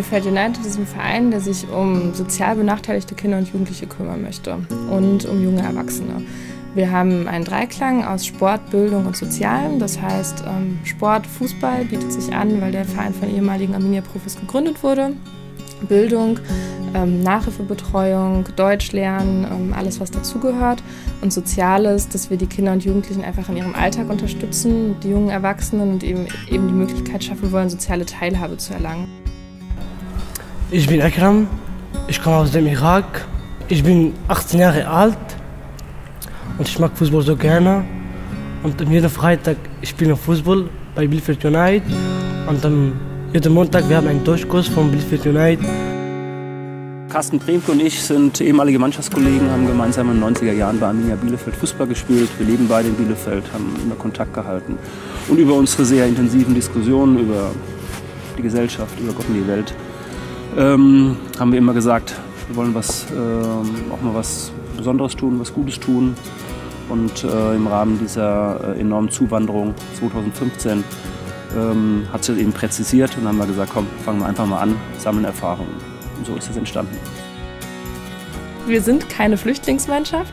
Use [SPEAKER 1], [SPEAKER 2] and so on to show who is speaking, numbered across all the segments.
[SPEAKER 1] Bielefeld United ist ein Verein, der sich um sozial benachteiligte Kinder und Jugendliche kümmern möchte und um junge Erwachsene. Wir haben einen Dreiklang aus Sport, Bildung und Sozialem. Das heißt, Sport, Fußball bietet sich an, weil der Verein von ehemaligen Arminia-Profis gegründet wurde. Bildung, Nachhilfebetreuung, Deutsch lernen, alles was dazugehört. Und Soziales, dass wir die Kinder und Jugendlichen einfach in ihrem Alltag unterstützen, die jungen Erwachsenen und eben die Möglichkeit schaffen wollen, soziale Teilhabe zu erlangen.
[SPEAKER 2] Ich bin Akram, ich komme aus dem Irak. Ich bin 18 Jahre alt und ich mag Fußball so gerne. Und jeden Freitag spiele ich Fußball bei Bielefeld United. Und jeden Montag wir haben einen Deutschkurs von Bielefeld United.
[SPEAKER 3] Carsten Bremke und ich sind ehemalige Mannschaftskollegen, haben gemeinsam in den 90er Jahren bei Arminia Bielefeld Fußball gespielt. Wir leben beide in Bielefeld, haben immer Kontakt gehalten. Und über unsere sehr intensiven Diskussionen über die Gesellschaft, über Gott und die Welt, haben wir immer gesagt, wir wollen auch mal was Besonderes tun, was Gutes tun. Und im Rahmen dieser enormen Zuwanderung 2015 hat sich eben präzisiert und dann haben wir gesagt, komm, fangen wir einfach mal an, sammeln Erfahrungen. Und so ist es entstanden.
[SPEAKER 1] Wir sind keine Flüchtlingsmannschaft.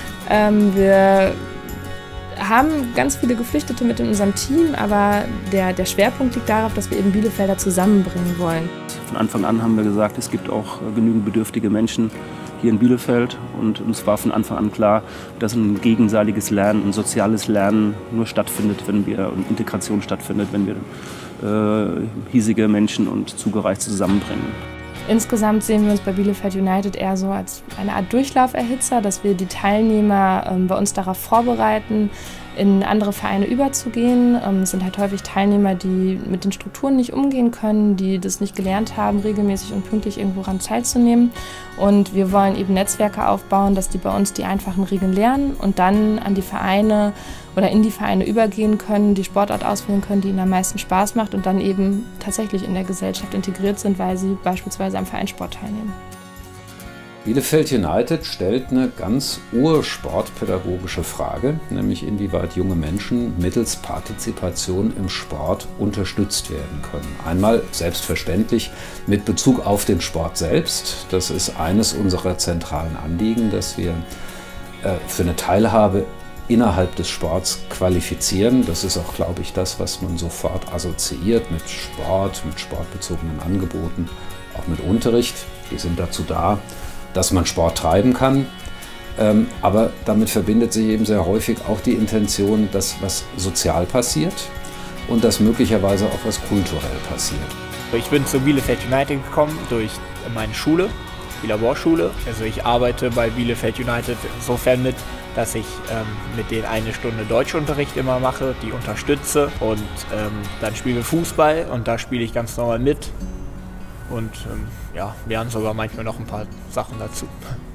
[SPEAKER 1] Wir haben ganz viele Geflüchtete mit in unserem Team, aber der Schwerpunkt liegt darauf, dass wir eben Bielefelder zusammenbringen wollen.
[SPEAKER 3] Von Anfang an haben wir gesagt, es gibt auch genügend bedürftige Menschen hier in Bielefeld und uns war von Anfang an klar, dass ein gegenseitiges Lernen, ein soziales Lernen nur stattfindet, und Integration stattfindet, wenn wir hiesige Menschen und Zugereiste zusammenbringen.
[SPEAKER 1] Insgesamt sehen wir uns bei Bielefeld United eher so als eine Art Durchlauferhitzer, dass wir die Teilnehmer bei uns darauf vorbereiten, in andere Vereine überzugehen. Es sind halt häufig Teilnehmer, die mit den Strukturen nicht umgehen können, die das nicht gelernt haben, regelmäßig und pünktlich irgendwo ran teilzunehmen. Und wir wollen eben Netzwerke aufbauen, dass die bei uns die einfachen Regeln lernen und dann an die Vereine oder in die Vereine übergehen können, die Sportart auswählen können, die ihnen am meisten Spaß macht und dann eben tatsächlich in der Gesellschaft integriert sind, weil sie beispielsweise am Vereinssport teilnehmen.
[SPEAKER 4] Bielefeld United stellt eine ganz ursportpädagogische Frage, nämlich inwieweit junge Menschen mittels Partizipation im Sport unterstützt werden können. Einmal selbstverständlich mit Bezug auf den Sport selbst. Das ist eines unserer zentralen Anliegen, dass wir für eine Teilhabe innerhalb des Sports qualifizieren. Das ist auch, glaube ich, das, was man sofort assoziiert mit Sport, mit sportbezogenen Angeboten, auch mit Unterricht. Die sind dazu da, dass man Sport treiben kann, aber damit verbindet sich eben sehr häufig auch die Intention, dass was sozial passiert und dass möglicherweise auch was kulturell passiert.
[SPEAKER 5] Ich bin zu Bielefeld United gekommen durch meine Schule, die Laborschule. Also ich arbeite bei Bielefeld United insofern mit, dass ich mit denen eine Stunde Deutschunterricht immer mache, die unterstütze und dann spielen wir Fußball und da spiele ich ganz normal mit. Und ja, wir haben sogar manchmal noch ein paar Sachen dazu.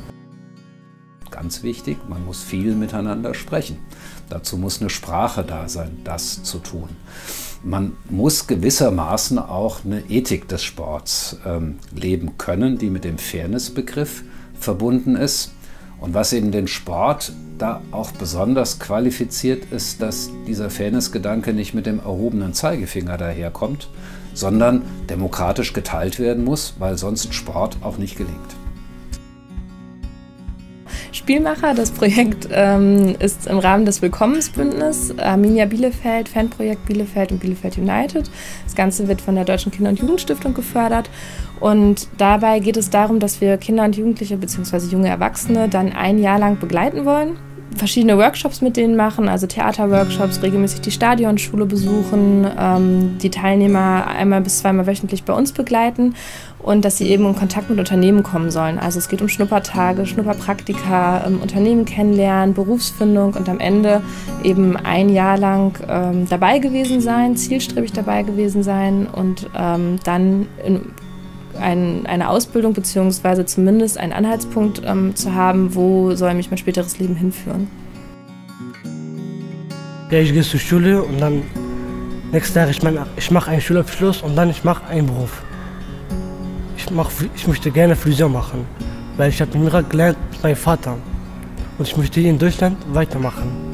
[SPEAKER 4] Ganz wichtig, man muss viel miteinander sprechen. Dazu muss eine Sprache da sein, das zu tun. Man muss gewissermaßen auch eine Ethik des Sports leben können, die mit dem Fairness-Begriff verbunden ist. Und was eben den Sport da auch besonders qualifiziert ist, dass dieser Fairness-Gedanke nicht mit dem erhobenen Zeigefinger daherkommt, sondern demokratisch geteilt werden muss, weil sonst Sport auch nicht gelingt.
[SPEAKER 1] Spielmacher, das Projekt ist im Rahmen des Willkommensbündnisses Arminia Bielefeld, Fanprojekt Bielefeld und Bielefeld United. Das Ganze wird von der Deutschen Kinder- und Jugendstiftung gefördert. Und dabei geht es darum, dass wir Kinder und Jugendliche bzw. junge Erwachsene dann ein Jahr lang begleiten wollen. Verschiedene Workshops mit denen machen, also Theaterworkshops, regelmäßig die Stadionschule besuchen, die Teilnehmer einmal bis zweimal wöchentlich bei uns begleiten und dass sie eben in Kontakt mit Unternehmen kommen sollen. Also es geht um Schnuppertage, Schnupperpraktika, Unternehmen kennenlernen, Berufsfindung und am Ende eben ein Jahr lang dabei gewesen sein, zielstrebig dabei gewesen sein und dann eine Ausbildung bzw. zumindest einen Anhaltspunkt zu haben, wo soll mich mein späteres Leben hinführen.
[SPEAKER 2] Ja, ich gehe zur Schule und dann nächstes Jahr ich mache einen Schulabschluss und dann ich mache einen Beruf. Ich möchte gerne Friseur machen, weil ich habe im Irak gelernt mit meinem Vater und ich möchte hier in Deutschland weitermachen.